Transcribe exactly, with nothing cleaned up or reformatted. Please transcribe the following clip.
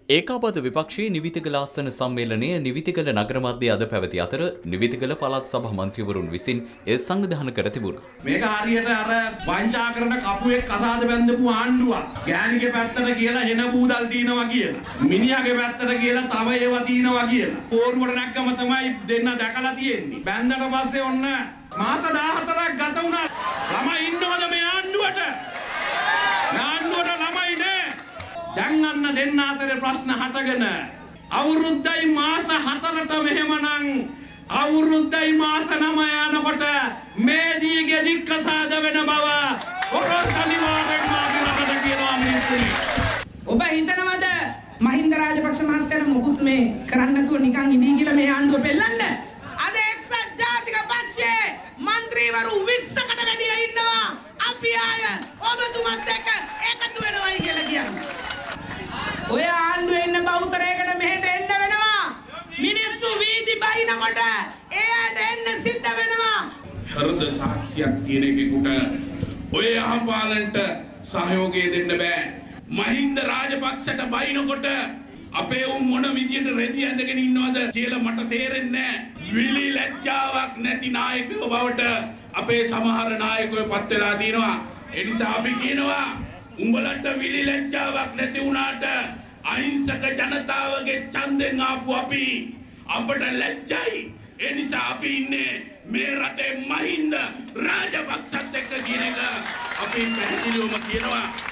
ඒකාබද්ධ විපක්ෂයේ නිවිතිගල ආසන සම්මේලනය නිවිතිගල නගර මැදේ අද පැවති අතර නිවිතිගල පළාත් සභා මන්ත්‍රීවරුන් විසින් එය සංවිධානය කර තිබුණා. මේක හරියට අර වංචා කරන කපුවෙක් කසාද බැඳපු ආණ්ඩුවක්. ගෑණිගේ පැත්තට කියලා හෙන බූදල් තියනවා කියලා. මිනිහාගේ පැත්තට කියලා තව ඒවා තියනවා කියලා. පෝරුවට නැග්ගම තමයි දෙන්න දැකලා තියෙන්නේ. බැඳලා පස්සේ ඔන්න මාස දහහතරක් ගත වුණා. ළමයි ඉන්නවද මේ ආණ්ඩුවට? ආණ්ඩුවට ළමයි නෑ. දැන් අන්න දෙන්න අතර ප්‍රශ්න හටගෙන අවුරුද්දයි මාස හතරට මෙහෙමනම් අවුරුද්දයි මාස නවය යනකොට මේ දීගේ දික්කසාද වෙන බව ඔරොත් අනිවාර්යෙන්ම අපි රටට කියනවා මිනිස්සුනි. ඔබ හිතනවද මහින්ද රාජපක්ෂ මහත්තයා මොකුත් මේ කරන්න නැතුව නිකන් ඉදී කියලා මේ ආණ්ඩුව පෙල්ලන්න? අද එක්සත් ජාතික පක්ෂයේ മന്ത്രിවරු විස්සකට වැඩිය ඉන්නවා. අපි ආය ඔබතුමත් එක්ක එකතු වෙනවයි කියලා කියන්නේ. ඔය ආණ්ඩුවේ ඉන්න බෞතරයකට මෙහෙට එන්න වෙනවා. මිනිස්සු වීදි බයිනකොට එයාට එන්න සිද්ධ වෙනවා. හෘද සාක්ෂියක් තියෙන එකෙකුට ඔය යහපාලනට සහයෝගය දෙන්න බෑ. මහින්ද රාජපක්ෂට බයිනකොට අපේ උන් මොන විදියට රෙදි ඇඳගෙන ඉන්නවද කියලා මට තේරෙන්නේ නෑ. විලි ලැජ්ජාවක් නැති නායකයෝ බවට අපේ සමහර නායකයෝ පත් වෙලා තියෙනවා. ඒ නිසා අපි කියනවා උඹලට විලි ලැජ්ජාවක් නැති වුණාට අහිංසක ජනතාවගේ ඡන්දෙන් ආපු අපි අපට ලැජ්ජයි. ඒ නිසා අපි ඉන්නේ මේ රටේ මහින්ද රාජපක්ෂත් එක්ක කියන එක අපි පැහැදිලිවම කියනවා.